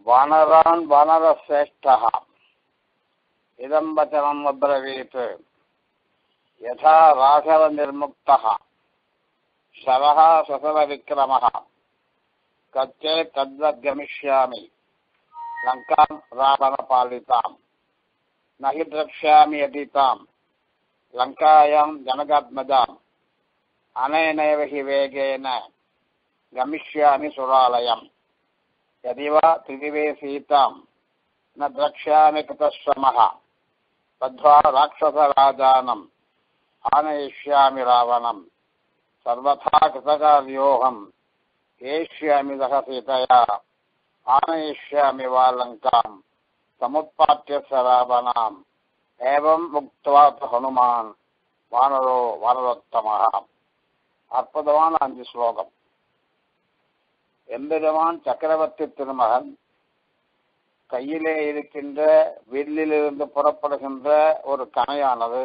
वानरान् वानरश्रेष्ठः इदं वचनम् अब्रवीत् यथा राघवनिर्मुक्तः शरः शशरविक्रमः कच्चेत् तद्वद् गमिष्यामि लङ्कां रावणपालितां न हि द्रक्ष्यामि यदि तां लङ्कायां जनकात्मजाम् अनेनैव हि वेगेन गमिष्यामि सुरालयम् यदि वा त्रिदिवे सीतां न द्रक्ष्यामि कृतश्रमः तद्वा राक्षसराजानम् आनयिष्यामि रावणम् सर्वथा कृतकार्योऽहम् एष्यामि सह सीतया आनयिष्यामि वा लङ्काम् समुत्पाट्य स रावणाम् एवम् उक्त्वा हनुमान् वानरो वानरोत्तमः. அற்புதமான 5 ஸ்லோகம். எம்பெருமான் சக்கரவர்த்தி திருமகன் கையிலே இருக்கின்ற வில்லிலிருந்து புறப்படுகின்ற ஒரு கணையானது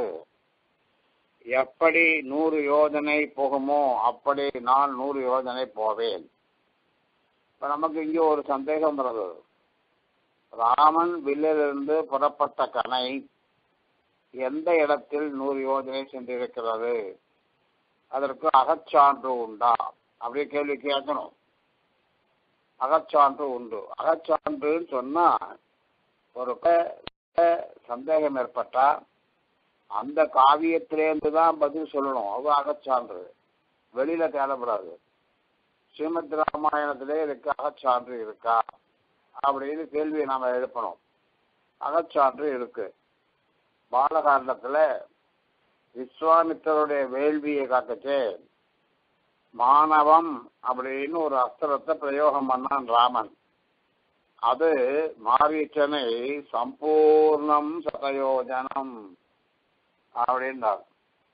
எப்படி 100 யோஜனை போகுமோ அப்படி நான் 100 யோஜனை போவேன். இப்ப நமக்கு இங்கே ஒரு சந்தேகம் வருது. ராமன் வில்லிலிருந்து புறப்பட்ட கணை எந்த இடத்தில் 100 யோஜனை சென்றிருக்கிறது, அதற்கு அகச்சான்று உண்டா அப்படி கேள்வி கேட்கணும். அகச்சான்று உண்டு. அகச்சான்றுன்னு சொன்னா ஒரு சந்தேகம் ஏற்பட்டா அந்த காவியத்திலேருந்து தான் பதில் சொல்லணும். அது அகச்சான்று, வெளியில தேடப்படாது. ஸ்ரீமத் ராமாயணத்திலே இருக்கு அகச்சான்று இருக்கா அப்படின்னு கேள்வியை நாம எழுப்பணும். அகச்சான்று இருக்கு. பாலகாண்டத்துல விஸ்வாமித்தருடைய வேள்வியை காக்கச்சே மாணவம் அப்படின்னு ஒரு அஸ்திரத்தை பிரயோகம் பண்ணான் ராமன். அது மாரீச்சனை சம்பூர்ணம் சதயோஜனம் அப்படின்றார்.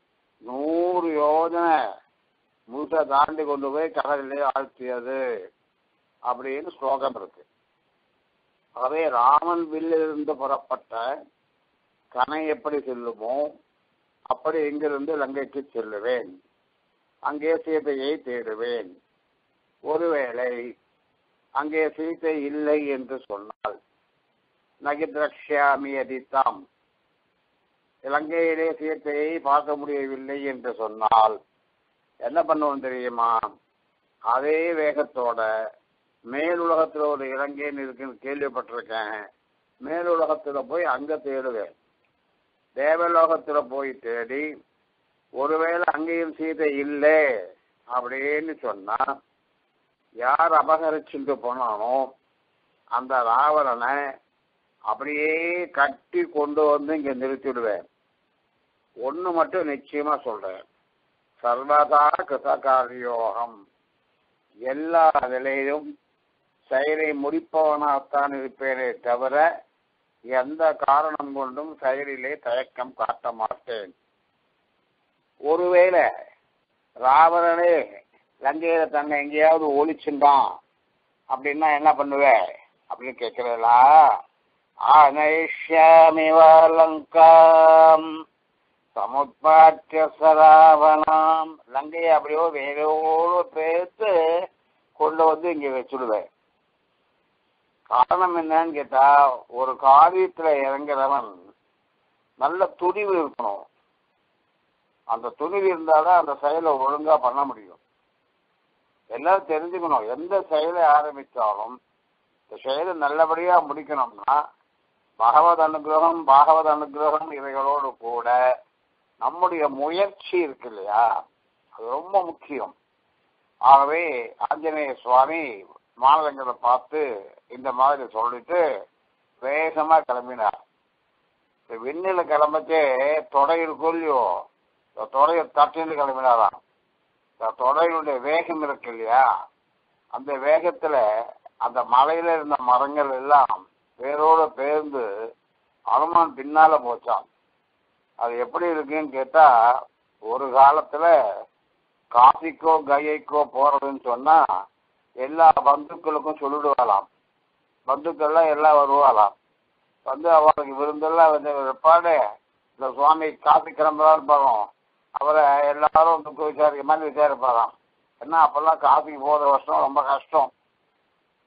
100 யோஜனை முழுச தாண்டி கொண்டு போய் கடலிலே ஆழ்த்தியது அப்படின்னு ஸ்லோகம் இருக்கு. ஆகவே ராமன் வில்லிலிருந்து புறப்பட்ட கணை எப்படி செல்லுமோ அப்படி இங்கிருந்து லங்கைக்கு செல்லுவேன். அங்கே சீதையை தேடுவேன். ஒருவேளை அங்கே சீதை இல்லை என்று சொன்னால் நகி திரக்ஷ்யாமி அதித்தாம், இலங்கையிலே சீதையை பார்க்க முடியவில்லை என்று சொன்னால் என்ன பண்ணுவோம் தெரியுமா? அதே வேகத்தோட மேலுலகத்தில் ஒரு இலங்கைன்னு இருக்குன்னு கேள்விப்பட்டிருக்கேன். மேலுலகத்துல போய் அங்க தேடுவேன். தேவலோகத்துல போய் தேடி ஒருவேளை அங்கேயும் சீதை இல்லை அப்படின்னு சொன்னா யார் அபகரிச்சுட்டு போனானோ அந்த ராவணனை அப்படியே கட்டி கொண்டு வந்து இங்க நிறுத்திடுவேன். ஒண்ணு மட்டும் நிச்சயமா சொல்றேன், சர்வதா கிருதகாரியோகம், எல்லா நிலையிலும் செயலை முடிப்பவனாகத்தான் இருப்பேனே தவிர எந்த காரணம் கொண்டும் செயலிலே தயக்கம் காட்ட மாட்டேன். ஒருவேளை ராவணனே லங்கையில தன்னை எங்கேயாவது ஒழிச்சுட்டான் அப்படின்னா என்ன பண்ணுவேன் அப்படின்னு கேட்கிறீங்களா? ஆனயிஷ்யாமிவா லங்காம் சமுத்பாட்ய ராவணாம், லங்கையை அப்படியோ வேலையோடு பேர்த்து கொண்டு வந்து இங்க வச்சுடுவேன். காரணம் என்னன்னு கேட்டா, ஒரு காரியத்துல இறங்குறவன் நல்ல துணிவு இருக்கணும். அந்த துணிவு இருந்தாதான் அந்த செயலை ஒழுங்கா பண்ண முடியும். எல்லாரும் தெரிஞ்சுக்கணும், எந்த செயலை ஆரம்பித்தாலும் இந்த செயலை நல்லபடியா முடிக்கணும்னா பாகவத அனுகிரகம் இவைகளோடு கூட நம்முடைய முயற்சி இருக்கு இல்லையா, அது ரொம்ப முக்கியம். ஆகவே ஆஞ்சநேய சுவாமி மாநிலங்களை பார்த்து இந்த மாதிரி சொல்லிட்டு வேகமா கிளம்பினார். விண்ணில கிளம்பச்சே தொடை இருக்கும் இல்லையோ, தொடையை தட்டின்னு கிளம்பினாராம். தொடையினுடைய வேகம் இருக்கு இல்லையா, அந்த வேகத்துல அந்த மலையில இருந்த மரங்கள் எல்லாம் வேரோட பேர்ந்து அனுமான் பின்னால போச்சான். அது எப்படி இருக்குன்னு கேட்டா, ஒரு காலத்துல காசிக்கோ கயைக்கோ போறதுன்னு சொன்னா எல்லா பந்துக்களுக்கும் சொல்லிடுவாளாம். பந்துக்கள்லாம் எல்லாம் வருவாளாம். வந்து அவருக்கு விருந்தெல்லாம் வைப்பாடு, இந்த சுவாமி காசி கிளம்புறான்னு பாருவோம், அவரை எல்லாரும் துக்க விசாரிக்க மாதிரி விசாரிப்பாராம். ஏன்னா அப்பெல்லாம் காசிக்கு போகிற வருஷம் ரொம்ப கஷ்டம்.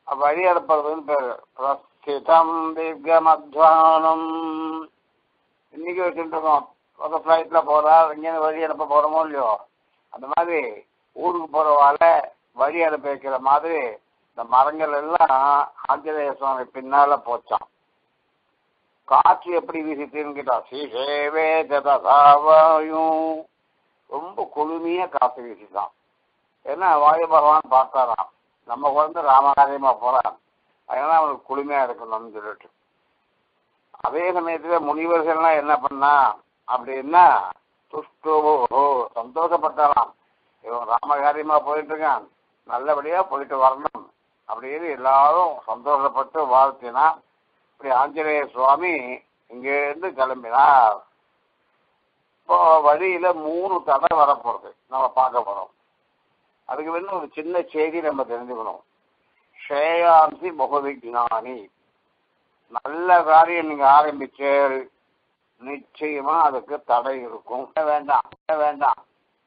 வழி அனுப்புறதுன்னு பேரு. பிரஸ்திதம் தீர்க்கமத்வானம். இன்னைக்கு வச்சுட்டு இருக்கோம், ஒரு ஃப்ளைட்ல போறா, இங்கேருந்து வழி அனுப்ப போறோமோ இல்லையோ, அந்த மாதிரி ஊருக்கு போறவால வழி அனுப்பி வைக்கிற மாதிரி இந்த மரங்கள் எல்லாம் ஆஞ்சநேய சுவாமி பின்னால போச்சான். காற்று எப்படி வீசிட்டுன்னு கேட்டா, சீசேவே ஜததாவாயும், ரொம்ப குளுமையா காற்று வீசிட்டான். ஏன்னா வாயு பகவான் பார்த்தாராம், நம்ம குழந்தை ராமகாரியமா போறான், அதனால அவனுக்கு குளுமையா இருக்கணும்னு சொல்லிட்டு. அதே சமயத்துல முனிவர்கள்லாம் என்ன பண்ணா அப்படின்னா, துஷ்டோ சந்தோஷப்பட்டாராம், இவன் ராமகாரியமா போயிட்டு இருக்கான், நல்லபடியா போயிட்டு வரணும் அப்படின்னு எல்லாரும் சந்தோஷப்பட்டு வாழ்த்தினா. இப்படி ஆஞ்சநேய சுவாமி இங்கிருந்து கிளம்பினார். இப்போ வழியில 3 தடை வரப்போறது நம்ம பார்க்க போறோம். அதுக்கு வந்து ஒரு சின்ன செய்தி நம்ம தெரிஞ்சுக்கணும். ஸ்ரேயாம்சி பகுவிஜானி, நல்ல காரியம் நீங்க ஆரம்பிச்சு நிச்சயமா அதுக்கு தடை இருக்கும். வேண்டாம் வேண்டாம்.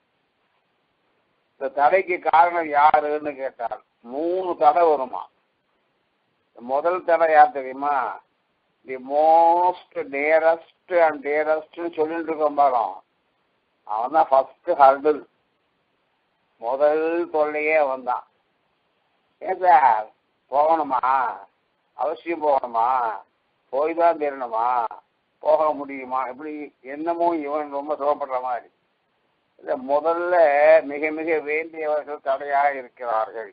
இந்த தடைக்கு காரணம் யாருன்னு கேட்டார். 3 தடை வருமா. முதல் தடை யார் தெரியுமா? தி மோஸ்ட் நியரஸ்ட் அண்ட் டியரஸ்ட்னு சொல்லிட்டு இருக்கோம் பாருங்க, அவன் தான் ஃபர்ஸ்ட் ஹர்டில், முதல் தொல்லையே வந்தான். ஏன் சார் போகணுமா, அவசியம் போகணுமா, போய் தான் தெரியணுமா, போக முடியுமா, இப்படி என்னமோ இவன் ரொம்ப சுகப்படுற மாதிரி. இல்லை, முதல்ல மிக மிக வேண்டியவர்கள் தடையாக இருக்கிறார்கள்.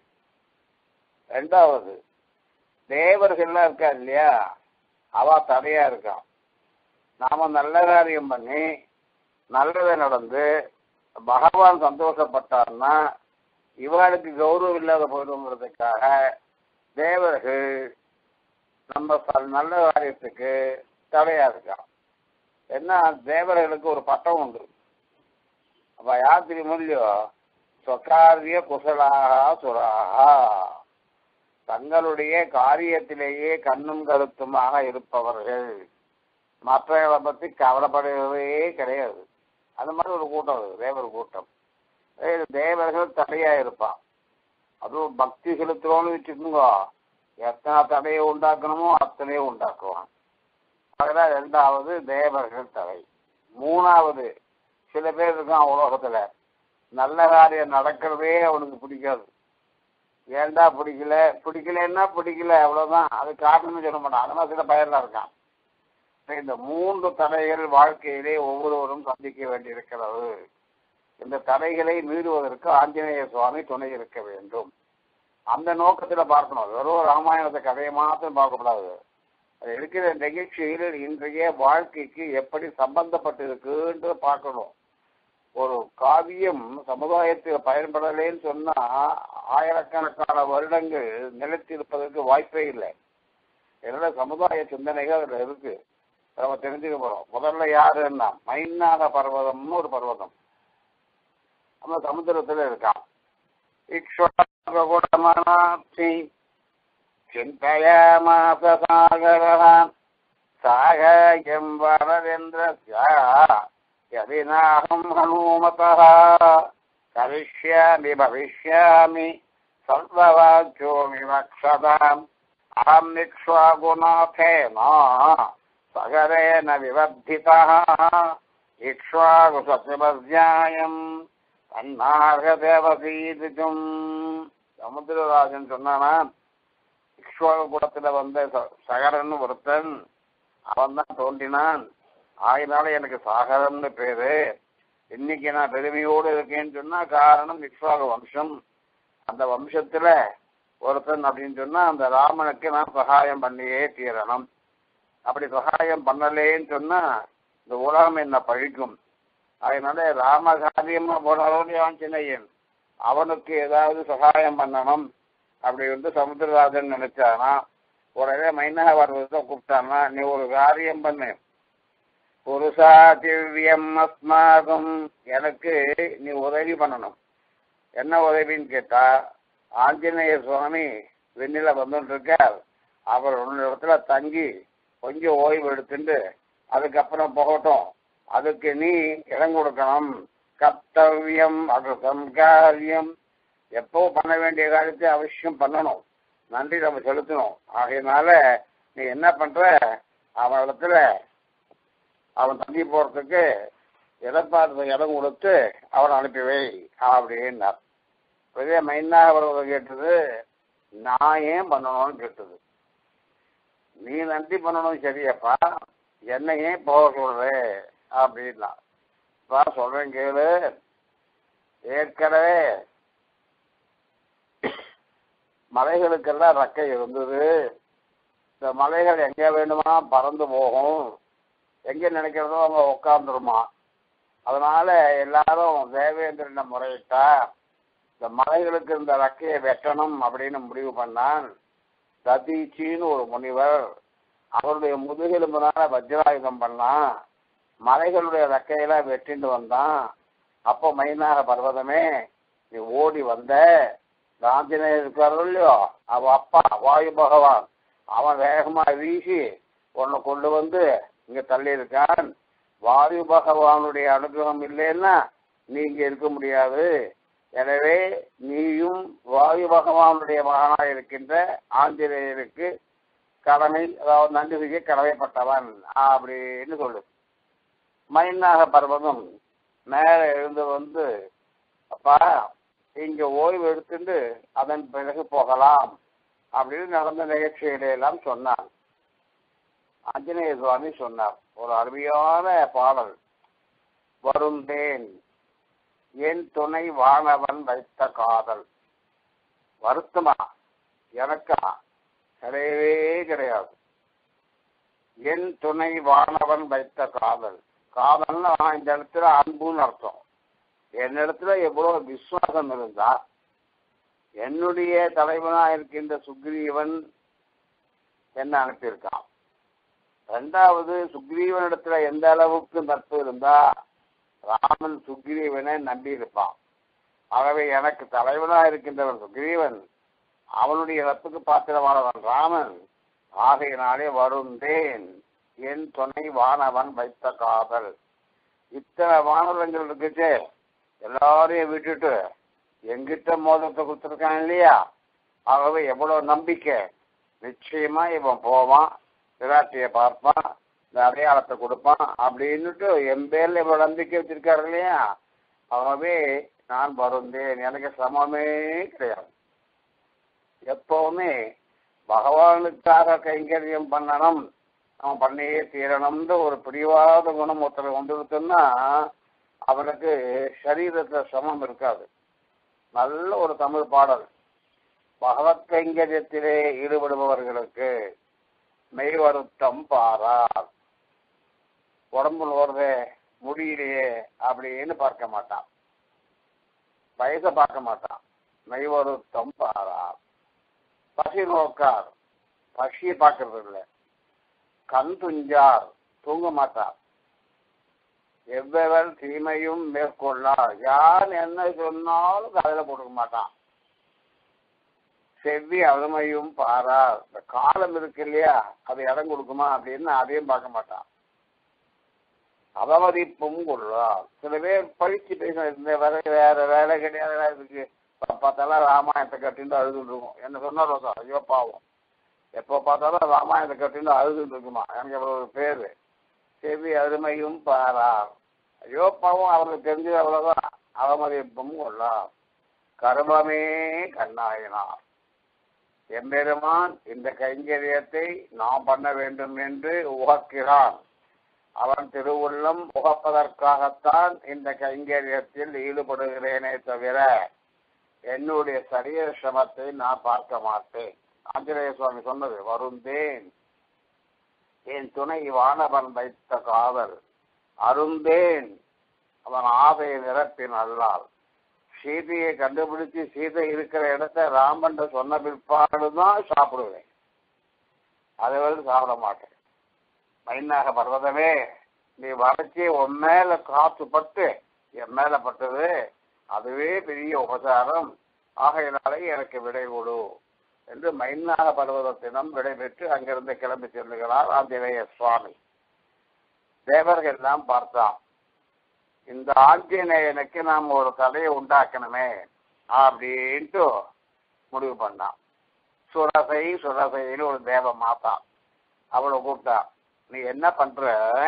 2வது தேவர்கள்லாம் இருக்கா இல்லையா, அவ தடையா இருக்கான். நாம நல்ல காரியம் பண்ணி நல்லதை நடந்து பகவான் சந்தோஷப்பட்டார்னா இவளுக்கு கௌரவம் இல்லாத போயிடுங்கிறதுக்காக தேவர்கள் நம்ம நல்ல காரியத்துக்கு தடையா இருக்கான். என்ன, தேவர்களுக்கு ஒரு பட்டம் உண்டு. அப்ப யார் தெரியுமோ இல்லையோ, சொக்காரிய குசலாக சுராகா, தங்களுடைய காரியத்திலேயே கண்ணும் கருத்துமாக இருப்பவர்கள், மற்றவர்களை பற்றி கவலைப்படுவதே கிடையாது. அந்த மாதிரி ஒரு கூட்டம், தேவர் கூட்டம். தேவர்கள் தடையா இருப்பான். அதுவும் பக்தி செலுத்துறோன்னு வச்சுக்கோங்க, எத்தனை தடையை உண்டாக்கணுமோ அத்தனையும் உண்டாக்குவான். அதெல்லாம் 2வது தேவர்கள் தடை. 3வது சில பேர் இருக்கான் உலகத்துல, நல்ல காரியம் நடக்கிறதே அவனுக்கு பிடிக்காது. ஏண்டா பிடிக்கலன்னா பிடிக்கல, அவ்வளவுதான். அது காரணம்னு சொல்ல மாட்டான். அந்த மாதிரி சில பயிரெல்லாம் இருக்கான். இந்த 3 தடைகள் வாழ்க்கையிலே ஒவ்வொருவரும் சந்திக்க வேண்டியிருக்கிறது. இந்த தடைகளை மீறுவதற்கு ஆஞ்சநேய சுவாமி துணை இருக்க வேண்டும். அந்த நோக்கத்துல பார்க்கணும். வெறும் ராமாயணத்தை கதையை மாத்திரம் பார்க்கக்கூடாது. அது இருக்கிற நிகழ்ச்சியில் இன்றைய வாழ்க்கைக்கு எப்படி சம்பந்தப்பட்டு இருக்குன்னு பார்க்கணும். ஒரு காவியம் சமுதாயத்தில் பயன்படலேன்னு சொன்னா ஆயிரக்கணக்கான வருடங்கள் நிலைத்திருப்பதற்கு வாய்ப்பே இல்லை. என்னோட சமுதாய சிந்தனைகள் அதுல இருக்கு, நம்ம தெரிஞ்சுக்க போறோம். முதல்ல யாருன்னா, மைனாக பர்வதம்னு ஒரு பர்வதம் நம்ம சமுத்திரத்துல இருக்கான். இக்ஷ்வாகுடமனாப்தி சிந்தயாமாஸ சாகரः சாகயம் வரதேந்திரஸ்ய யதிநாஹம் ஹனுமதः கரிஷ்யாமி பவிஷ்யாமி சர்வவாக்யோ விவக்ஷதாம் அஹம் இக்ஷ்வாகுநாதேன சகரேன விவர்த்திதः இக்ஷ்வாகு சத்யவத்யாயம் தன்னார்கதேவசீதிதும். சமுத்திரராஜன் சொன்னானா, இக்ஷ்வாகு குலத்துல வந்த சகரன் ஒருத்தன், அவன் தான் தோன்றினான். ஆகினால எனக்கு சாகரன்னு பேரு. இன்னைக்கு நான் பெருமையோடு இருக்கேன்னு சொன்னா காரணம் இக்ஷ்வாகு வம்சம். அந்த வம்சத்துல ஒருத்தன் அப்படின்னு சொன்னா அந்த ராமனுக்கு நான் சகாயம் பண்ணியே தீரணும். அப்படி சகாயம் பண்ணலேன்னு சொன்னா இந்த உலகம் என்ன பழிக்கும். அதனால ராமகாரியமா போனாலும் ஆஞ்சநேயன் அவனுக்கு ஏதாவது சகாயம் பண்ணணும் அப்படி வந்து சமுத்திரராஜன் நினைச்சானா, உடனே மைனாக பர்வதத்தை கூப்பிட்டானா, நீ ஒரு காரியம் பண்ணு, புருஷா திவ்யம் அஸ்மாகம், எனக்கு நீ உதவி பண்ணணும். என்ன உதவின்னு கேட்டா, ஆஞ்சநேய சுவாமி வெண்ணில வந்துட்டு இருக்கார், அவர் ஒரு இடத்துல தங்கி கொஞ்சம் ஓய்வு எடுத்துட்டு அதுக்கப்புறம் போகட்டும், அதுக்கு நீ இடம் கொடுக்கணும். கர்த்தவியம் அகிருதம் காரியம், எப்போ பண்ண வேண்டிய காரியத்தை அவசியம் பண்ணணும். நன்றி நம்ம செலுத்தணும். ஆகையினால நீ என்ன பண்ற, அவனிடத்துல அவன் தங்கி போறதுக்கு எதிர்பார்த்த இடம் கொடுத்து அவனை அனுப்பி வை அப்படின்னார். பெரிய மைனாக வருவதை கேட்டது, நான் ஏன் பண்ணணும்னு கேட்டது. நீ நன்றி பண்ணணும் சரியப்பா, என்ன ஏன் போக சொல்ற அப்படின்னா. சொல்றேன் கேளு, ஏற்கனவே மலைகளுக்கெல்லாம் ரெக்கை இருந்தது. இந்த மலைகள் எங்க வேணுமா பறந்து போகும், எங்க நினைக்கிறதோ அவங்க உட்காந்துருமா. அதனால எல்லாரும் தேவேந்திரனை முறையிட்டா இந்த மலைகளுக்கு இந்த ரெக்கையை வெட்டணும் அப்படின்னு முடிவு பண்ணான். ததீச்சின்னு ஒரு முனிவர் அவருடைய முதுகெலும்புனால வஜ்ராயுதம் பண்ணான். மலைகளுடைய ரெக்கையெல்லாம் வெட்டிட்டு வந்தான். அப்போ மைனாக பர்வதமே நீ ஓடி வந்த, ஆஞ்சநேயர் இருக்காரோ இல்லையோ, அவ அப்பா வாயு பகவான் அவன் வேகமா வீசி உன்னை கொண்டு வந்து இங்க தள்ளி இருக்கான். வாயு பகவானுடைய அனுகிரகம் இல்லைன்னா நீ இங்க இருக்க முடியாது. எனவே நீயும் வாயு பகவானுடைய மகனாக இருக்கின்ற ஆஞ்சநேயருக்கு கடமை, அதாவது நன்றி செய்ய கடமைப்பட்டவன் அப்படின்னு சொல்லு. மைனாக பர்வதம் மேல எழுந்து வந்து, அப்பா இங்க ஓய்வு எடுத்துட்டு அதன் பிறகு போகலாம் அப்படின்னு நடந்த நிகழ்ச்சிகளையெல்லாம் சொன்னான். ஆஞ்சநேய சுவாமி சொன்னார் ஒரு அருமையான பாடல். வருந்தேன் என் துணை வானவன் வைத்த காதல். வருத்தமா எனக்கா? கிடையவே கிடையாது. என் துணை வானவன் வைத்த காதல். காதல்னா இந்த இடத்துல அன்புன்னு அர்த்தம். என்னிடத்துல எவ்வளவு விசுவாசம் இருந்தா என்னுடைய தலைவனா இருக்கின்ற சுக்ரீவன் என்ன அனுப்பியிருக்கான். ரெண்டாவது, சுக்ரீவனிடத்துல எந்த அளவுக்கு நட்பு இருந்தா ராமன் சுக்ரீவனை நம்பி இருப்பான். ஆகவே எனக்கு தலைவனா இருக்கின்றவன் சுக்ரீவன், அவனுடைய நட்புக்கு பாத்திரமானவன் ராமன். ஆகையினாலே வருந்தேன் என் துணை வானவன் வைத்த காதல். இத்தனை வானவங்கள் இருக்குச்சு, எல்லாரையும் விட்டுட்டு எங்கிட்ட மோதத்தை கொடுத்துருக்கான் இல்லையா. ஆகவே எவ்வளவு நம்பிக்கை, நிச்சயமா இவன் போவான், விராட்டியை பார்ப்பான், இந்த அடையாளத்தை கொடுப்பான் அப்படின்னுட்டு என் பேர்ல இவ்வளவு நம்பிக்கை வச்சிருக்காரு இல்லையா. ஆகவே நான் வருந்தேன், எனக்கு சமமே கிடையாது. எப்பவுமே பகவானுக்காக கைங்கரியம் பண்ணணும், அவன் பண்ணியே தீரணும்ன்ற ஒரு பிடிவாத குணம் ஒருத்தர் வந்துருக்குன்னா அவனுக்கு சரீரத்துல சமம் இருக்காது. நல்ல ஒரு தமிழ் பாடல். பகவத் கைங்கரியத்திலே ஈடுபடுபவர்களுக்கு மெய் வருத்தம் பாரார். உடம்புல வருதே முடியலையே அப்படின்னு பார்க்க மாட்டான், வயசை பார்க்க மாட்டான். மெய் வருத்தம் பாரார். பசி நோக்கார், பசியை பார்க்கறது இல்லை. கண் துஞ்சார், தூங்க மாட்டார். எவ்வளவு தீமையும் மேற்கொள்ளார், யார் என்ன சொன்னாலும் காதில் போட்டுக்க மாட்டான். செவ்வி அருமையும் பாரார். இந்த காலம் இருக்கு இல்லையா, அது இடம் கொடுக்குமா அப்படின்னு அதையும் பார்க்க மாட்டான். அவமதிப்பும் கொள்வார். சில பேர் பழிச்சு பேச வேற வேலை கிடையாது, இருக்கு பார்த்தாலும் ராமாயணத்தை கட்டிட்டு அழுதுட்டு இருக்கும். என்ன சொன்னா ரோசா, ஐயோ பாவம், எப்போ பார்த்தாலும் ராமாயணத்தை கட்டிட்டு அழுதுட்டு இருக்குமா, எனக்கு எவ்வளவு பேரு. செவ்வி அருமையும் பாரார். ஐயோ பாவம், அவருக்கு தெரிஞ்சது அவ்வளவுதான். அவமதிப்பும் கொள்ளார். கர்மமே கண்ணாயினார். எம்பெருமான் இந்த கைங்கரியத்தை நாம் பண்ண வேண்டும் என்று உகக்கிறான். அவன் திருவுள்ளம் உகப்பதற்காகத்தான் இந்த கைங்கரியத்தில் ஈடுபடுகிறேனே தவிர என்னுடைய சரீர சிரமத்தை நான் பார்க்க மாட்டேன். ஆஞ்சநேய சுவாமி சொன்னது வருந்தேன் என் துணை வானவன் வைத்த காதல். அருந்தேன் அவன் ஆசையை நிரப்பின் அல்லால். சீதையை கண்டுபிடிச்சு சீதை இருக்கிற இடத்த ராமன் சொன்ன பிற்பாடுதான் சாப்பிடுவேன், அதை வந்து சாப்பிட மாட்டேன். மைனாக பர்வதமே நீ வளைச்சி உன் மேல காத்து பட்டு என் மேல பட்டது, அதுவே பெரிய உபசாரம். ஆகையினாலே எனக்கு விடை கொடு என்று மைனாக பர்வதத்திடம் விடை பெற்று அங்கிருந்து கிளம்பி செல்லுகிறார் ஆஞ்சநேய சுவாமி. தேவர்கள் எல்லாம் பார்த்தான், இந்த ஆஞ்சநேயனுக்கு நாம் ஒரு கதையை உண்டாக்கணுமே அப்படின்ட்டு முடிவு பண்ணான். சுரசை சுரசைன்னு ஒரு தேவ மாதா. அவளை கூப்பிட்டா, நீ என்ன பண்ற?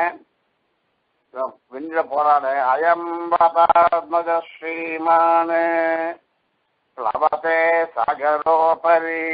விண்ணில போறாள. அயம்பதாத்மஜ ஸ்ரீமான் பிளவதே சகரோபரி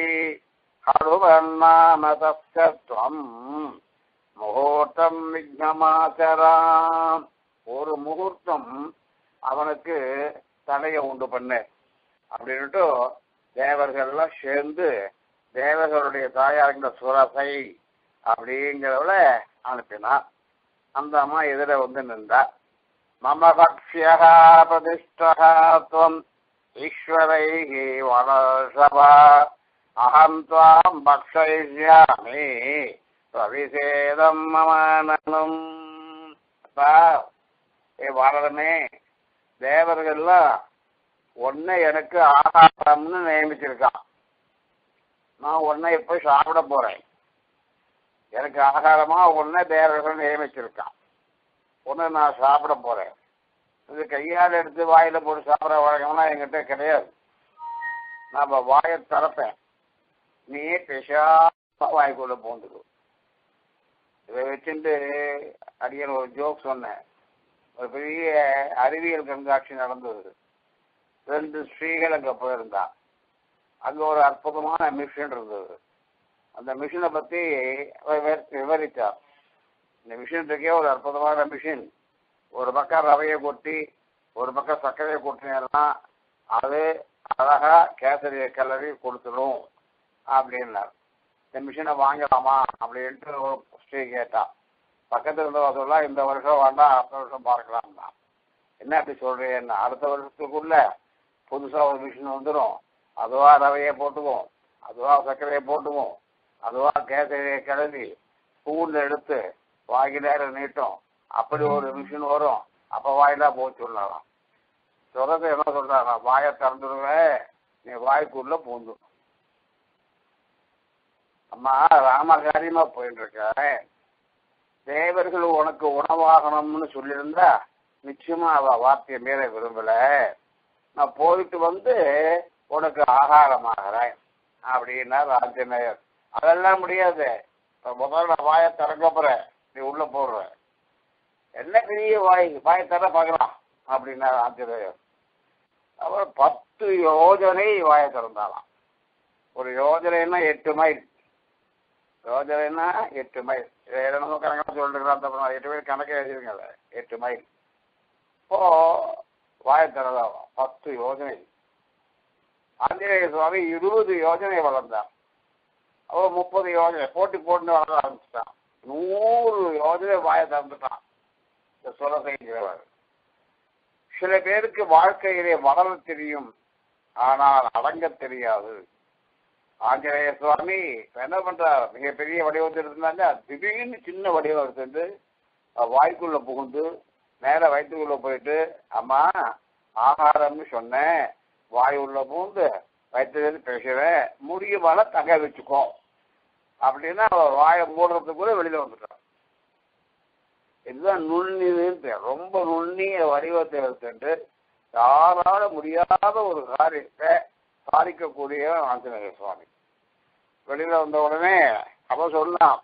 ஹருவன்னாமதம் முகூர்த்தம் விக்னமாச்சராம். ஒரு முகூர்த்தம் அவனுக்கு தடையை உண்டு பண்ணு அப்படின்ட்டு தேவர்கள்லாம் சேர்ந்து தேவர்களுடைய தாயாருங்கிற சுரசை அப்படிங்கிறவள அனுப்பினான். அந்த அம்மா எதிர வந்து நின்றா. மம பக்ஷ்யா பிரதிஷ்டகாத்வம் ஈஸ்வரைஹி வனர்ஷபா அகம் த்வாம் பக்ஷயிஷ்யாமி பிரவிசேதம் மமானனம். அப்பா, ஏ வானரமே, தேவர்கள்லாம் உன்னை எனக்கு ஆகாரம்னு நியமிச்சிருக்கான். நான் உன்னை போய் சாப்பிட போறேன். எனக்கு ஆகாரமா உன்னை தேவர்கள் நியமிச்சிருக்கான். உன்னை நான் சாப்பிட போறேன். இது கையால் எடுத்து வாயில போட்டு சாப்பிட்ற வழக்கம்லாம் என்கிட்ட கிடையாது. நான் வாயை திறப்பேன், நீ பேசாம வாய்க்குள்ள போந்துடும். இதை வச்சுட்டு அடியன் ஒரு ஜோக் சொன்னேன். ஒரு பெரிய அறிவியல் கண்காட்சி நடந்தது. 2 ஸ்ரீகள் அங்கே போயிருந்தான். அங்கே ஒரு அற்புதமான மிஷின் இருந்தது. அந்த மிஷினை பற்றி விவரித்தார். இந்த மிஷின் இருக்கே ஒரு அற்புதமான மிஷின். ஒரு பக்கம் ரவையை கொட்டி ஒரு பக்கம் சர்க்கரையை கொட்டினா அது அழகா கேசரியை கிளறி கொடுத்துடும் அப்படின்னார். இந்த மிஷினை வாங்கலாமா அப்படின்ட்டு ஒரு ஸ்ரீ கேட்டா. பக்கத்தில் இருந்தவா சொல்லலாம், இந்த வருஷம் வேண்டாம், அடுத்த வருஷம் பார்க்கலாம்னா. என்ன அப்படி சொல்றேன்னா, அடுத்த வருஷத்துக்குள்ள புதுசா ஒரு மிஷின் வந்துடும். அதுவா ரவையை போட்டுக்கும், அதுவா சர்க்கரையை போட்டுக்கும், அதுவா கேசரியை கிளறி ஸ்பூன்ல எடுத்து வாயில நீட்டும். அப்படி ஒரு மிஷின் வரும். அப்ப வாயிலா போச்சு சொல்லலாம். சொல்றது என்ன சொல்றாங்க, வாயை திறந்துடுவேன், நீ வாய்க்குள்ள பூந்து. அம்மா, ராமகாரியமா போயிட்டு இருக்க. தேவர்கள் உனக்கு உணவாகணும்னு சொல்லியிருந்தா நிச்சயமா அவ வார்த்தையை மீற விரும்பல. நான் போயிட்டு வந்து உனக்கு ஆகாரமாகிறேன் அப்படின்னா ஆஞ்சநேயர். அதெல்லாம் முடியாது. முதல்ல நான் வாயை திறக்க போறேன், நீ உள்ள போடுற. என்ன பெரிய வாயை தர பார்க்கலாம் அப்படின்னா ஆஞ்சநேயர். அவர் 10 யோஜனை வாயை திறந்தாலாம். ஒரு யோஜனைன்னா 8 மைல். யோஜனைன்னா 8 மைல். நம்ம கணக்காக சொல்லிருக்கிறான். 8 மைல் கணக்கே எழுதிருங்க. 8 மைல். இப்போ வாயை திறந்தாலும் 10 யோஜனை. ஆஞ்சநேய சுவாமி 20 யோஜனை வளர்ந்தார். அவர் 30 யோஜனை போட்டி போட்டு வளர ஆரம்பிச்சுட்டான். 100 யோஜனை வாயை திறந்துட்டான் இந்த சுரசைங்கிறவர். சில பேருக்கு வாழ்க்கையிலே வளர தெரியும், ஆனால் அடங்க தெரியாது. ஆஞ்சநேய சுவாமி என்ன பண்றார், மிகப்பெரிய வடிவத்தில் இருந்தாங்க. திடீர்னு சின்ன வடிவம் எடுத்துட்டு வாய்க்குள்ள புகுந்து நேர வயிற்றுக்குள்ள போயிட்டு, அம்மா ஆகாரம்னு சொன்னேன், வாய் உள்ள பூந்து வயிற்றுலேருந்து பேசுறேன், முடியுமான தங்க வச்சுக்கோ அப்படின்னா வாயை மூடுறதுக்குள்ள வெளியில வந்துட்டான். இதுதான் நுண்ணின்னு. ரொம்ப நுண்ணிய வடிவத்தை எடுத்துட்டு யாரால முடியாத ஒரு காரியத்தை சாதிக்கக்கூடிய ஆஞ்சநேய சுவாமி. வெளியில வந்த உடனே அவ சொன்னான்,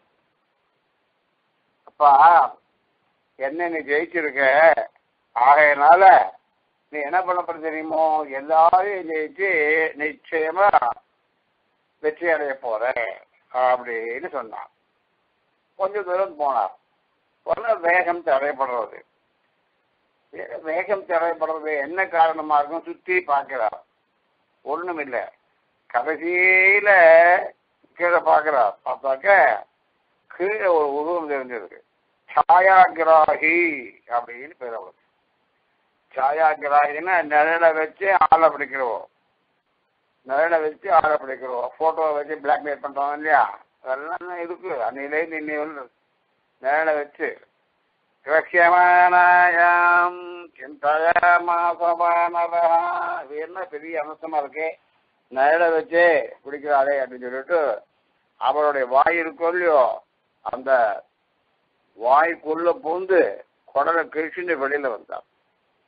அப்பா என்ன நீ ஜெயிச்சிருக்க, ஆகையினால நீ என்ன பண்ண போற தெரியுமோ, எல்லாரையும் ஜெயிச்சு நிச்சயமா வெற்றி அடைய போற அப்படின்னு சொன்னான். கொஞ்சம் தூரம் போனார். உடனே வேகம் தடைப்படுறது. வேகம் தடைப்படுறது என்ன காரணமா இருக்கும், சுற்றி பார்க்கிறார். ஒண்ணும் இல்லை. கடைசியில கீழே பார்க்கிறார். பார்த்தாக்க கீழே ஒரு உருவம் தெரிஞ்சிருக்கு. சாயாகிராகி அப்படின்னு பேர் அவளுக்கு. சாயாகிராகின்னா நிழலை வச்சு ஆளை பிடிக்கிறோம். நிழலை வச்சு ஆளை பிடிக்கிறோம். போட்டோவை வச்சு பிளாக்மெயில் பண்றோம் இல்லையா, அதெல்லாம் இருக்கு. அன்னிலேருந்து இன்னி வந்து நிழலை வச்சு கிரக்ஷமானாயாம் சிந்தயமாசமானதா. இது என்ன பெரிய அம்சமா இருக்கு, நிழலை வச்சு பிடிக்கிறாளே அப்படின்னு சொல்லிட்டு அவருடைய வாய் இருக்கோ இல்லையோ, அந்த வாய்க்குள்ள பூந்து குடலை கிழிச்சுட்டு வெளியில வந்தார்.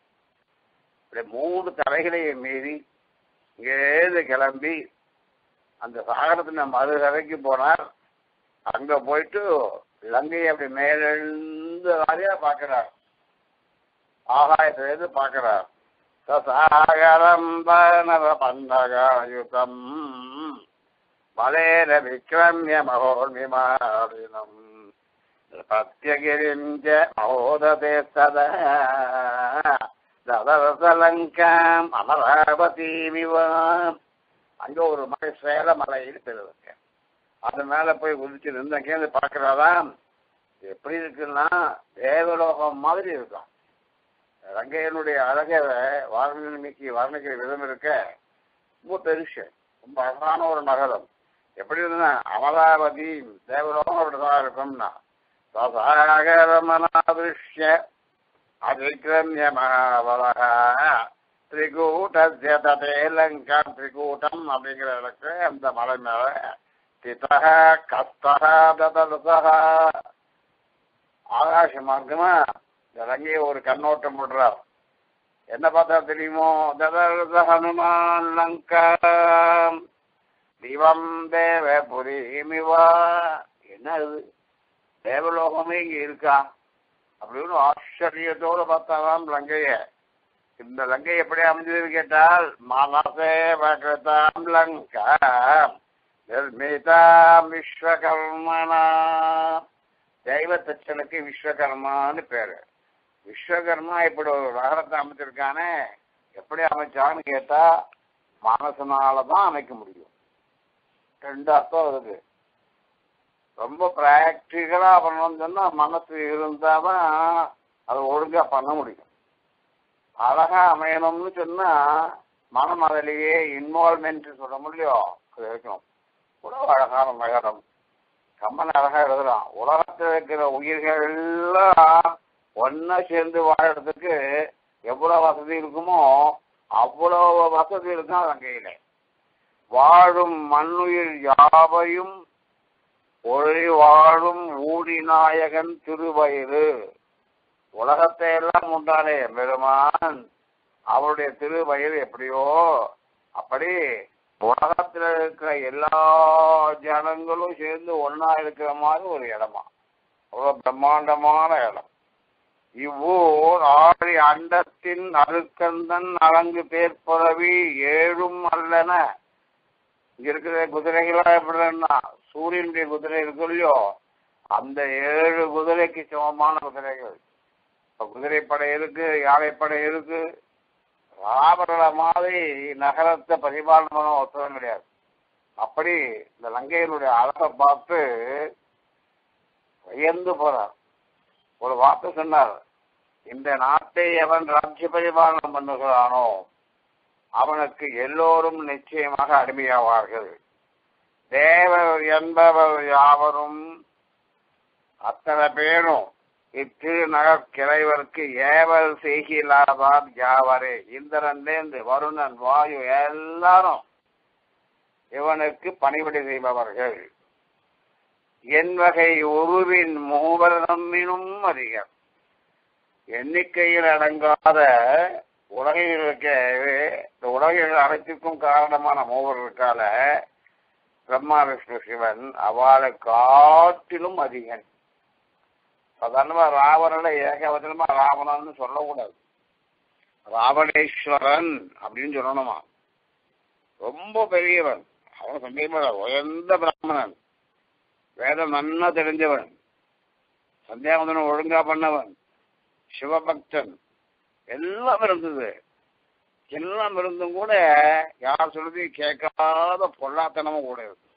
3 தடைகளையும் மீறி இங்கேருந்து கிளம்பி அந்த சாகரத்தில் மறுகரைக்கு போனார். அங்க போயிட்டு லங்கையை அப்படி மேலெழுந்து வாரியா பார்க்கிறார். ஆகாயத்திலிருந்து பார்க்கிறார். சாகரம் பந்தகாயுதம் மலேர விக்ரமிய மகோர்மிமாரினம் பத்யகிரிஞ்ச மகோததே சதா ததரசலங்காம் அமராவதீமிவாம். அங்க ஒரு மலை சேல மலை இருக்கிறது. அது மேல போய் குதிச்சு நின்று அங்கேருந்து பார்க்கிறாராம். எப்படி இருக்குன்னா தேவலோகம் மாதிரி இருக்கும். ரங்கையனுடைய அழகை வர்ணிக்கிற விதம் இருக்க ரொம்ப பெருசு, ரொம்ப அழகான ஒரு நகரம். எப்படி இருந்தா அமராவதி தேவலோகம் அப்படிதான் இருக்கும்னா சாகரமனாதிருஷ்ய அதிக்ரமிய மகாவலக திரிகூட்டஸ்ய ததேலங்கா திரிகூட்டம் அப்படிங்கிற இடத்துல அந்த மலை மேல திதஹ கஸ்தஹ ததலசஹ ஆகாச மார்க்கமா இந்த ரங்கையை ஒரு கண்ணோட்டம் போடுறார். என்ன பார்த்தா தெரியுமோ? ததலச ஹனுமான் லங்கா திவம் தேவபுரீமிவா. என்ன இது தேவலோகமே இங்க இருக்கா அப்படின்னு ஆச்சரியத்தோடு பார்த்தாராம் லங்கைய. இந்த லங்கை எப்படி அமைஞ்சதுன்னு கேட்டால் மனசே வகிருதாம் லங்கா நிர்மிதாம் விஸ்வகர்மனா. தெய்வ தச்சனுக்கு விஸ்வகர்மான்னு பேரு. விஸ்வகர்மா இப்படி ஒரு நகரத்தை அமைச்சிருக்கானே, எப்படி அமைச்சான்னு கேட்டா மனசனாலதான் அமைக்க முடியும். ரெண்டு அர்த்தம் இருக்கு. ரொம்ப பிராக்டிக்கலா பண்ணணும்னு சொன்னா மனசு இருந்தாதான் அதை ஒழுங்கா பண்ண முடியும். அழகா அமையணும்னு சொன்னா மனம் அதிலேயே இன்வால்மெண்ட் சொல்ல முடியும், அது இருக்கணும். உலக அழகான நகரம். கம்மன் அழகா எழுதுறான். உலகத்தில் இருக்கிற உயிர்கள் எல்லாம் ஒன்னா சேர்ந்து வாழறதுக்கு எவ்வளவு வசதி இருக்குமோ அவ்வளவு வசதி இருக்கும் லங்கையில. வாழும் மண்ணுயிர் யாவையும் ஒளி வாழும் ஊடிநாயகன் திருவயிறு. உலகத்தை எல்லாம் உண்டானே பெருமான், அவருடைய திருவயிறு எப்படியோ அப்படி உலகத்தில் இருக்கிற எல்லா ஜனங்களும் சேர்ந்து ஒன்னா இருக்கிற மாதிரி ஒரு இடமா, அவ்வளவு பிரம்மாண்டமான இடம். இவ்வூர் ஆடி அண்டத்தின் அருக்கந்தன் அலங்கு பேர்புறவி ஏழும் அல்லன. இங்க இருக்கிற குதிரைகளா எப்படின்னா சூரியனுடைய குதிரை இருக்கு இல்லையோ, அந்த 7 குதிரைக்கு சமமான குதிரைகள். குதிரைப்படை இருக்கு, யானைப்படை இருக்கு. ராவண மாதிரி நகரத்தை பரிபாலனம் பண்ண ஒருத்தரும் கிடையாது. அப்படி இந்த லங்கையினுடைய அழகை பார்த்து வியந்து போறார். ஒரு வார்த்தை சொன்னார், இந்த நாட்டை எவன் ராஜ்ய பரிபாலனம் பண்ணுகிறானோ அவனுக்கு எல்லோரும் நிச்சயமாக அடிமையாவார்கள். தேவர் என்பவர் யாவரும் அத்தனை பேரும் இத்திருநகர் கிளைவருக்கு ஏவல் செய்கிறார் யாவரே. இந்திரன்லேருந்து வருணன் வாயு எல்லாரும் இவனுக்கு பணிவிடை செய்பவர்கள். என் வகை உருவின் மூவர் நம்மினும் அதிகம். எண்ணிக்கையில் அடங்காத உலகில் இருக்க இந்த உலகில் அனைத்திற்கும் காரணமான மூவர் இருக்கால பிரம்மா விஷ்ணு சிவன், அவளை காட்டிலும் அதிகன். சாதாரணமா ராவணனை ஏகவசனமா ராவணன்னு சொல்லக்கூடாது, ராவணேஸ்வரன் அப்படின்னு சொல்லணுமா. ரொம்ப பெரியவன் அவன். சந்தேகமா உயர்ந்த பிராமணன், வேதம் நன்னா தெரிஞ்சவன், சந்தியாவந்தனம் ஒழுங்கா பண்ணவன், சிவபக்தன், எல்லாம் இருந்தது. எல்லாம் இருந்தும் கூட யார் சொல்றது கேட்காத பொல்லாத்தனமும் கூட இருக்கு.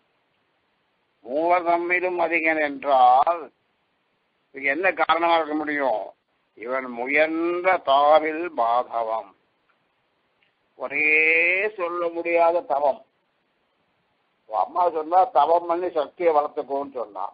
மூவர் நம்மிலும் அதிகன் என்றால் இதுக்கு என்ன காரணமா இருக்க முடியும்? இவன் முயன்ற தாவில் பாதவம், ஒரே சொல்ல முடியாத தவம். அம்மா சொன்னா தவம் பண்ணி சக்தியை வளர்த்துக்கோன்னு சொன்னான்.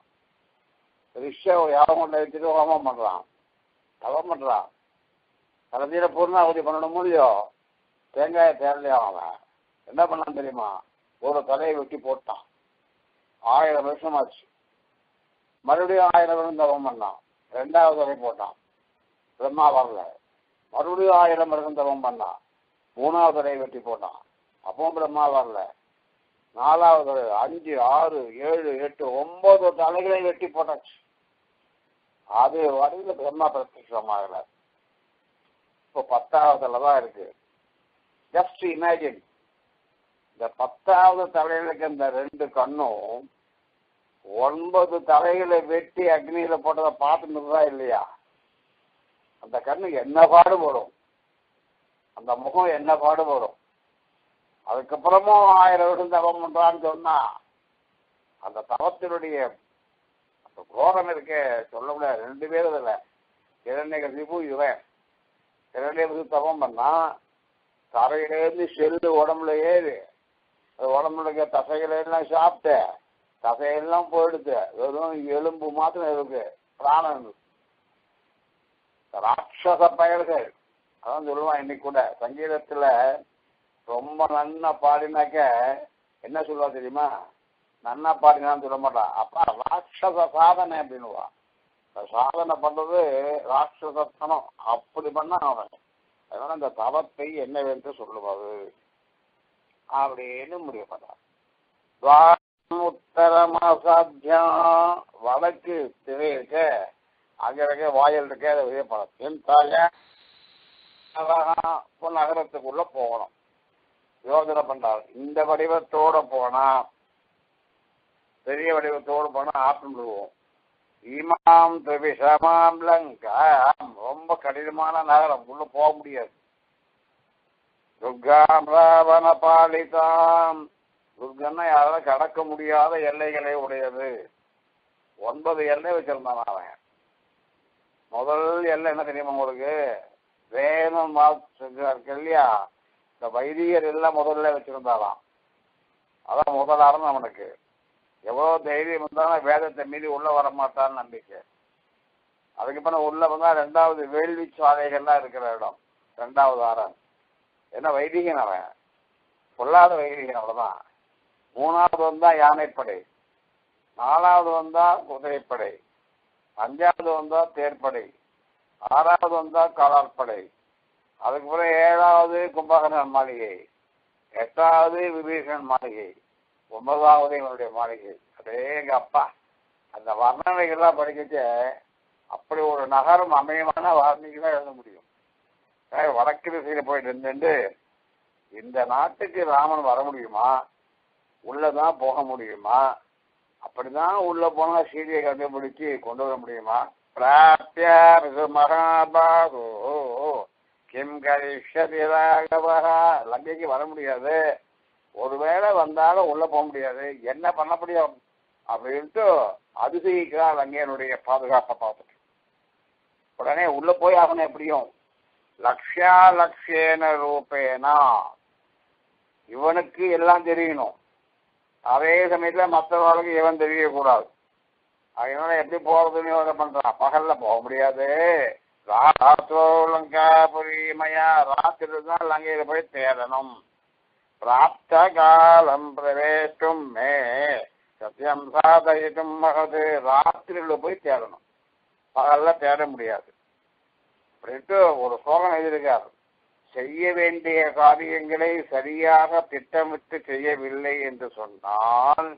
ரிஷம் யாரும் கொண்டு வச்சுட்டு ஹோமம் பண்றான், தவம் பண்றான். கடைசியில பூர்ணாவதி பண்ணணும் இல்லையோ, தேங்காயை தேரலையா அவன் என்ன பண்ணான் தெரியுமா? ஒரு தலையை வெட்டி போட்டான். 1000 வருஷம் ஆச்சு. மறுபடியும் 1000 வருடம் தவம் பண்ணான். 2வது தலை போட்டான், பிரம்மா வரல. மறுபடியும் 1000 வருடம் தவம் பண்ணான். 3வது தலையை வெட்டி போட்டான், அப்பவும் பிரம்மா வரல. 4வது 5, 6, 7, 8, 9 தலைகளை வெட்டி போட்டாச்சு. அது வரையில பிரம்மா பிரத்யட்சமாகல. இப்போ 10வது தான் இருக்கு. ஜஸ்ட் இமேஜின், இந்த 10வது தலைகளுக்கு இந்த 2 கண்ணும் 9 தலைகளை வெட்டி அக்னியில போட்டதை பார்த்துருந்ததா இல்லையா? அந்த கண்ணு என்ன பாடுபடும், அந்த முகம் என்ன பாடுபடும். அதுக்கப்புறமும் 1000 வருடம் தவம் பண்றான்னு சொன்னா அந்த தவத்தினுடைய அந்த கோரம் இருக்க சொல்ல முடியாது. 2 பேரும் இதுல இரண்யகசிபு இவன். இரண்யகசிபு தவம் பண்ணா தரையிலேருந்து செல்லு உடம்புல ஏறி அது உடம்புல இருக்க தசைகளை எல்லாம் சாப்பிட்டு தசையெல்லாம் போயிடுது. வெறும் எலும்பு மாத்திரம் இருக்கு, பிராணம். ராட்சச பயல்கள் அதான் சொல்லுவான். இன்னைக்கு கூட சங்கீதத்துல ரொம்ப நன்னா பாடினாக்க என்ன சொல்லுவா தெரியுமா? நன்னா பாடினான்னு சொல்ல மாட்டான். அப்பா ராட்சச சாதனை அப்படின்னுவான். சாதனை பண்றது ராட்சசத்தனம். அப்படி பண்ண அவன். அதனால அந்த தவத்தை என்னவென்று சொல்லுவது அப்படின்னு முடிவு பண்ணான். உத்தரமாசாத்தியம் வடக்கு திரை இருக்க, அங்க இருக்க வாயில் இருக்க, அதை விஜயப்படம் நகரத்துக்குள்ள போகணும். யோசனை பண்றாரு. இந்த வடிவத்தோட போனா, பெரிய வடிவத்தோடு போனா ஆப்பிடுவோம். இமாம் திரிவிஷமாம் லங்கா, ரொம்ப கடினமான நகரம், உள்ள போக முடியாது. துர்காம் ராவண பாலிதாம், துர்கன்னா யாராலும் கடக்க முடியாத எல்லைகளை உடையது. 9 எல்லை வச்சிருந்தான் அவன். முதல் எல்லை என்ன தெரியுமா உங்களுக்கு? வேணும் இல்லையா? இந்த வைதிகர் எல்லாம் முதல்ல வச்சிருந்தாலாம். அதான் முதலாரம் அவனுக்கு. எவ்வளவு தைரியம் இருந்தாலும் வேதத்தை மீறி உள்ள வர மாட்டான்னு நம்பிக்கை. அதுக்கப்புறம் உள்ள வந்தா 2வது வேள்வி சாலைகள்லாம் இருக்கிற இடம் 2வது ஆரம். ஏன்னா வைதிகன் அவன், பொல்லாத வைதிகன், அவ்வளவுதான். 3வது வந்தா யானைப்படை, 4வது வந்தா குதிரைப்படை, 5வது வந்தா தேர்ப்படை, 6வது வந்தா காலாட்படை, அதுக்கப்புறம் 7வது கும்பகர்ணன் மாளிகை, 8வது விபீஷன் மாளிகை, 9வது இவனுடைய மாளிகை. அதே எங்க அப்பா அந்த வர்ணனைகள்லாம் படிக்கச்சு அப்படி ஒரு நகரம் அமையமான வார்த்தைக்கு தான் எழுத முடியும். வடக்கு திசையில போயிட்டு இருந்துட்டு இந்த நாட்டுக்கு ராமன் வர முடியுமா, உள்ளதான் போக முடியுமா, அப்படிதான் உள்ள போனா சீதையை கண்டுபிடிச்சு கொண்டு வர முடியுமா? பிராப்திய மகாபாகு கிம் கரிஷதி ராகவா, லங்கைக்கு வர முடியாது. ஒருவேளை வந்தாலும் உள்ள போக முடியாது. என்ன பண்ண முடியும் அப்படின்ட்டு அதிசயிக்கிறான் லங்கையனுடைய பாதுகாப்பை பார்த்துட்டு. உடனே உள்ள போய் அவனை எப்படியும் லக்ஷா லக்ஷேன ரூபேனா, இவனுக்கு எல்லாம் தெரியணும். அதே சமயத்துல மற்றவர்களுக்கு இவன் தெரியக்கூடாது. அதனால எப்படி போறதுன்னு யோசனை பண்றான். பகல்ல போக முடியாது. லங்காபுரிமயா, ராத்திரி தான் லங்கையில போய் தேடணும். பிராப்த காலம் பிரவேட்டும் மே சத்தியம் சாதயிட்டும் மகது, ராத்திரியில போய் தேடணும், பகல்ல தேட முடியாது அப்படின்ட்டு ஒரு ஸ்லோகம் எழுதியிருக்கார். செய்ய வேண்டிய காரியங்களை சரியாக திட்டமிட்டு செய்யவில்லை என்று சொன்னால்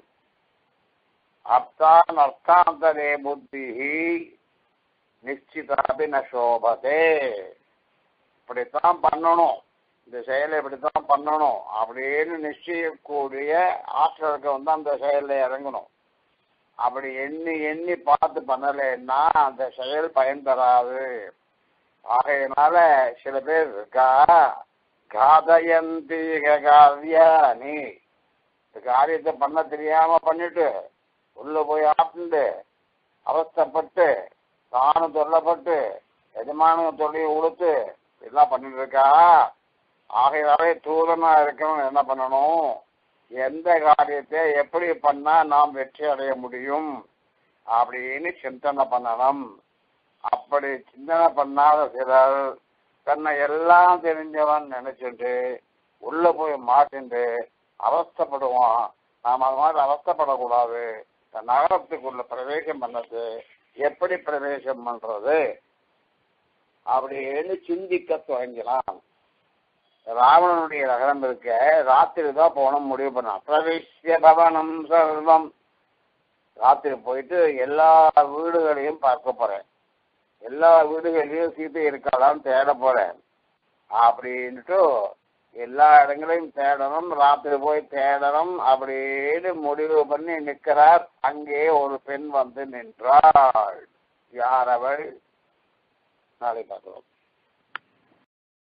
அர்த்தாந்தரே புத்தி நிச்சிதாபி நோபதே. இப்படித்தான் பண்ணணும், இந்த செயலை இப்படித்தான் பண்ணணும் அப்படின்னு நிச்சயக்கூடிய ஆற்றலுக்கு வந்து அந்த செயல இறங்கணும். அப்படி எண்ணி எண்ணி பார்த்து பண்ணலைன்னா அந்த செயல் பயன் தராது. ஆகையினால சில பேர் இருக்கா, காதயந்தி காவியானி, இந்த காரியத்தை பண்ண தெரியாம பண்ணிட்டு உள்ள போய் ஆட்டுண்டு அவஸ்தப்பட்டு தானும் தொல்லப்பட்டு எஜமான தொல்லையை உடுத்து எல்லாம் பண்ணிட்டு இருக்கா. ஆகையாலே தூதனா இருக்கணும். என்ன பண்ணணும், எந்த காரியத்தை எப்படி பண்ணா நாம் வெற்றி அடைய முடியும் அப்படின்னு சிந்தனை பண்ணணும். அப்படி சிந்தனை பண்ணாத சிலர் தன்னை எல்லாம் தெரிஞ்சவன் நினைச்சுட்டு உள்ள போய் மாட்டிண்டு அவஸ்தப்படுவான். நாம் அது மாதிரி அவஸ்தப்படக்கூடாது. நகரத்துக்குள்ள பிரவேசம் பண்ணது எப்படி பிரவேசம் பண்றது அப்படின்னு சிந்திக்க துவங்கலாம். ராவணனுடைய நகரம் இருக்க ராத்திரி தான் போகணும் முடிவு பண்ணான். பிரவிஷ்ய பவனம் சர்வம், ராத்திரி போயிட்டு எல்லா வீடுகளையும் பார்க்க போறேன், எல்லா வீடுகளையும் சீதை இருக்காளான்னு தேட போறேன் அப்படின்ட்டு எல்லா இடங்களையும் தேடணும், ராத்திரி போய் தேடணும் அப்படின்னு முடிவு பண்ணி நிற்கிறார். அங்கே ஒரு பெண் வந்து நின்றாள். யார் அவள்? நாளை பார்க்கலாம்.